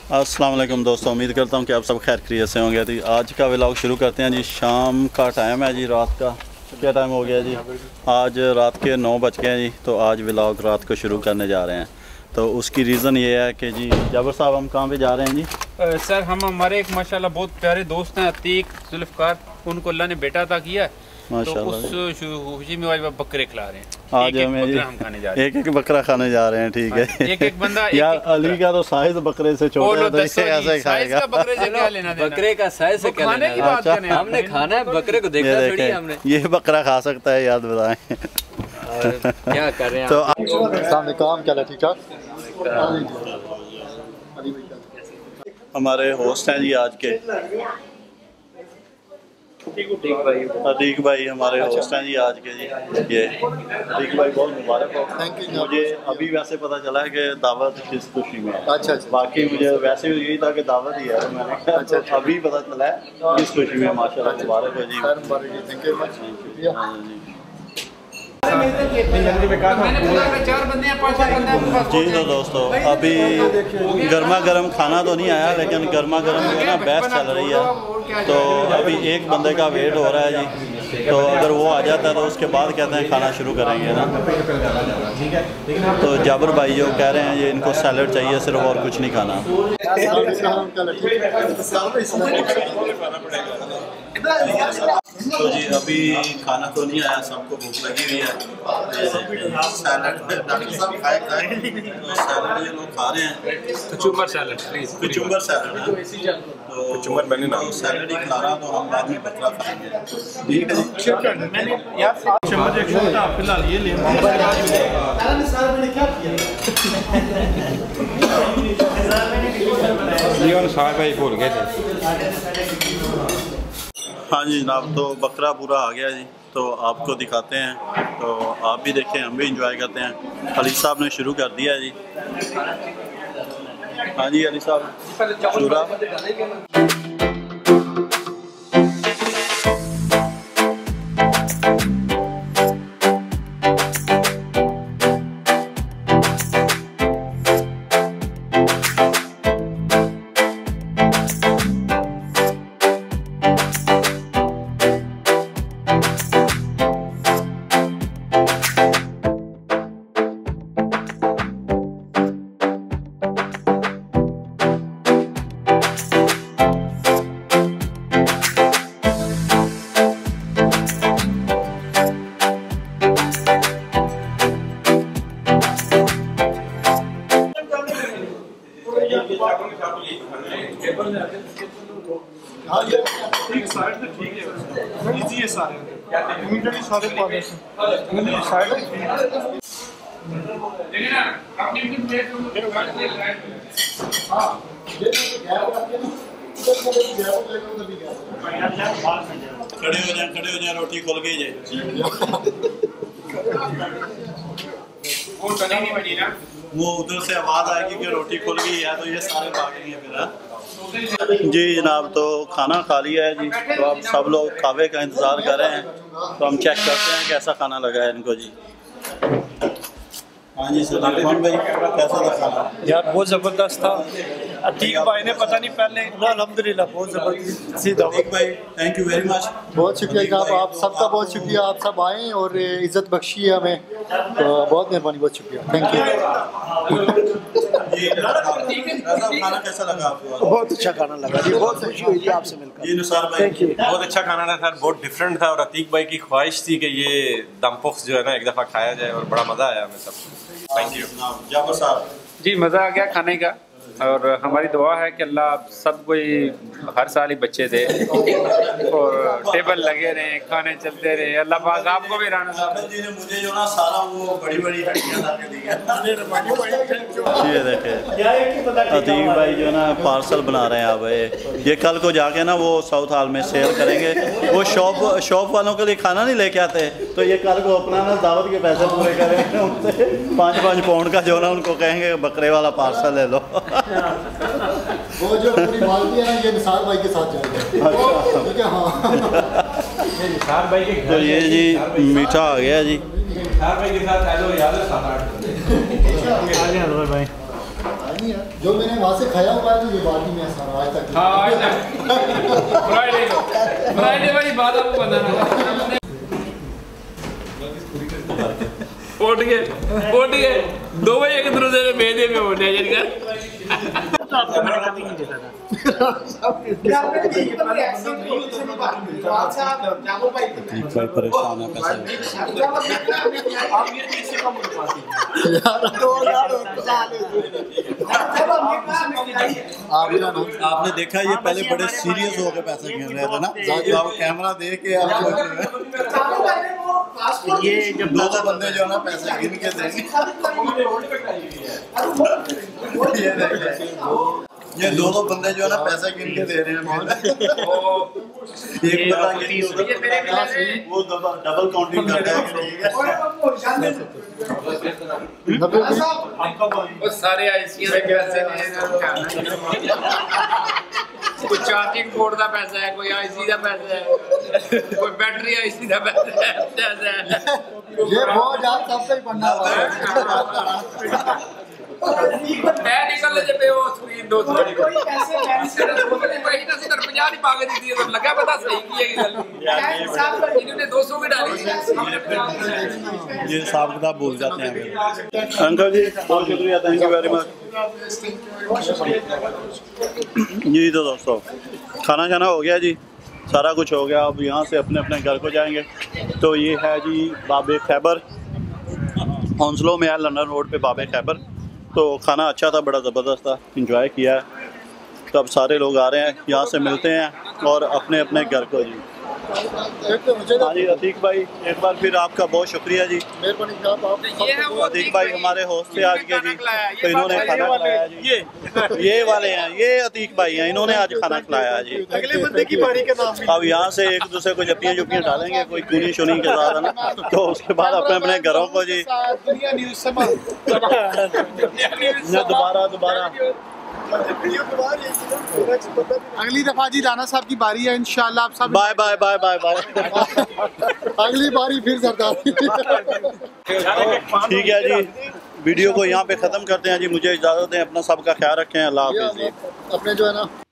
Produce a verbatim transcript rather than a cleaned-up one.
अस्सलाम वालेकुम दोस्तों, उम्मीद करता हूँ कि आप सब खैर खैरियत से होंगे। तो आज का व्लॉग शुरू करते हैं जी। शाम का टाइम है जी, रात का क्या टाइम हो गया जी? आज रात के नौ बज गए हैं जी। तो आज व्लॉग रात को शुरू करने जा रहे हैं। तो उसकी रीज़न ये है कि जी जाबर साहब हम कहाँ पे जा रहे हैं जी? आ, सर हम हमारे एक माशाल्लाह बहुत प्यारे दोस्त हैं अतीक जुल्फ़कार, उनको अल्लाह ने बेटा अता किया है। तो उस खुशी में आज बकरे खिला रहे हैं। आज एक हमें एक बकरा हम खाने जा रहे हैं। एक एक बकरा खाने जा रहे हैं, ठीक है। एक एक बंदा यार अली का तो साइज बकरे से छोटा है, तो इसे ऐसे ही खाएगा। बकरे से क्या लेना देना? बकरे का साइज से क्या खाने की बात करें, हमने खाना है, बकरे को देखना थोड़ी है हमने। ये बकरा खा सकता है, याद बताएं। क्या कर रहे हैं तो सामने काम क्या ठीक ठाक। हमारे होस्ट हैं जी आज के अतीक भाई, हमारे होस्ट हैं जी आज के जी। ये अतीक भाई बहुत मुबारक हो। Thank you. मुझे अभी वैसे पता चला है कि दावत किस खुशी में है। अच्छा अच्छा। बाकी मुझे वैसे यही था कि दावत ही है, तो मैंने कहा अच्छा अच्छा अभी पता चला है किस खुशी में। माशाल्लाह मुबारक हो जी। थैंक यू मच, शुक्रिया। जी तो दोस्तों, अभी गर्मा गर्म खाना तो नहीं आया, लेकिन गर्मा गर्म जो है ना बहस चल रही है। तो अभी एक बंदे का वेट हो रहा है जी। तो अगर वो आ जाता है तो उसके बाद कहते हैं खाना शुरू करेंगे ना। तो जाबर भाई जो कह रहे हैं ये इनको सैलड चाहिए सिर्फ, और कुछ नहीं खाना। तो जी अभी खाना तो नहीं आया, सबको भूख लगी हुई है। सैलड डॉक्टर साहब खाए खाए तो सैलड ये लोग खा रहे हैं। Kachumber salad please, kachumber salad. तो कचुम्बर मैंने ना सैलड ही खिला रहा, तो हम बाद में बकरा खाएंगे। ठीक है जी। मैंने यार चम्मच एक छोटा फिलहाल ये ले ये साहब भाई भूल गए थे। हाँ जी जनाब, तो बकरा पूरा आ गया जी। तो आपको दिखाते हैं, तो आप भी देखें, हम भी इंजॉय करते हैं। अली साहब ने शुरू कर दिया है जी। हाँ जी अली साहब शुरू। खड़े हो जाए, खड़े हो जाए, रोटी खोल के जाए। वो उधर से आवाज़ आएगी कि रोटी खुल गई है, तो ये सारे भागेंगे फिर। जी जनाब, तो खाना खा लिया है जी। तो अब सब लोग खावे का इंतज़ार कर रहे हैं। तो हम चेक करते हैं कैसा खाना लगा है इनको जी। हाँ जी सर, भाई कैसा था खाना? यार बहुत ज़बरदस्त था। अतीक भाई ने पता नहीं पहले अल्हम्दुलिल्लाह बहुत ज़बरदस्त। अतीक भाई थैंक यू वेरी मच। बहुत शुक्रिया जनाब, आप सबका बहुत शुक्रिया। आप सब आए और इज़्ज़त बख्शी है हमें, तो बहुत मेहरबानी, बहुत शुक्रिया, थैंक यू। खाना कैसा लगा आपको? बहुत अच्छा खाना लगा जी, बहुत खुशी हुई जी आपसे मिलकर। जी नुसार भाई बहुत अच्छा खाना था सर, बहुत डिफरेंट था। और अतीक भाई की ख्वाहिश थी कि ये दमपुख्स जो है ना एक दफ़ा खाया जाए, और बड़ा मज़ा आया हमें सबको। थैंक यू जाबर साहब। जी मज़ा आ गया खाने का, और हमारी दुआ है कि अल्लाह सब कोई हर साल ही बच्चे दे और टेबल लगे रहे, खाने चलते रहे। अल्लाह पाक आपको भी राना साहब जी ने मुझे जो ना सारा वो बड़ी बड़ी हड्डियां ला के दी है। ये देखे अतीक भाई जो ना पार्सल बना रहे हैं। अब ये कल को जाके ना वो साउथ हॉल में सेल करेंगे। वो शॉप शॉप वालों के लिए खाना नहीं लेके आते, तो ये कल को अपना ना दावत के पैसे पूरे करेंगे उनसे। पाँच पाँच पाउंड का जो ना उनको कहेंगे बकरे वाला पार्सल ले लो। वो जो पूरी मालती है ना, ये निसार भाई के साथ जाएगा। ठीक है, हाँ। ये निसार भाई के तो ये जी मीठा आ गया जी। निसार भाई के साथ याद है सात आठ भाई नहीं है, जो मैंने वहाँ से खाया हुआ है तो ये बात ही में है सारा आज तक। हाँ आज तक फ्राइडे को फ्राइडे वाली बात आपको बताना उठ गए उठ गए दो बजे एक दूसरे से भेजे में उठ जाए जिनका अतीक भाई परेशान है पैसे आपने देखा ये पहले बड़े सीरियस होकर पैसे गिन रहे थे ना, आप कैमरा देख के आप ये जब दो दो बंदे जो है ना पैसे गिन के देंगे। ये देखिए ये दो दो बंदे जो है ना पैसे गिन के दे रहे हैं। एक बंदा वो डबल काउंटिंग करता है। वो सारे आईसी में पैसे कोई चार्जिंग बोर्ड का पैसा है, कोई आईसी का पैसा है, कोई बैटरी आईसी का पैसा है। ये बहुत ज्यादा सबसे ही पढ़ना हुआ है। मैं निकल ले पे वो स्क्रीन दो सौ कोई पैसे पैसे भाई ना सर पचास ही पागे दी थी तो लगा पता सही की है गल इन्होंने दो सौ की डाली। ये हिसाब किताब भूल जाते हैं अंकल जी, बहुत शुक्रिया, थैंक यू वेरी मच। जी तो दोस्तों खाना खाना हो गया जी, सारा कुछ हो गया। अब यहाँ से अपने अपने घर को जाएंगे। तो ये है जी बाबे खैबर, हौंसलों में है लंदन रोड पे बाबे खैबर। तो खाना अच्छा था, बड़ा ज़बरदस्त था, इंजॉय किया है। तो अब सारे लोग आ रहे हैं, यहाँ से मिलते हैं और अपने अपने घर को जी। हाँ जी अतीक भाई, एक बार फिर आपका बहुत शुक्रिया जी। अतीक भाई हमारे होस्ट थे आज के जी, तो इन्होंने खाना खिलाया जी। ये ये वाले हैं, ये अतीक भाई हैं, इन्होंने आज खाना खिलाया जी। अगले बंदे की बारी का नाम अब यहाँ से एक दूसरे को जप्पियाँ जुप्पियाँ डालेंगे, कोई कूनी शुनी के साथ है ना, तो उसके बाद अपने अपने घरों को जी दोबारा दोबारा अगली दफा जी राना साहब की बारी है इंशाल्लाह। आप सब bye bye bye bye bye. अगली बारी फिर सरदार। ठीक है जी, वीडियो को यहाँ पे ख़त्म करते हैं जी। मुझे इजाज़त दें, अपना सबका ख्याल रखें, अल्लाह हाफ़िज़ जी। अपने जो है ना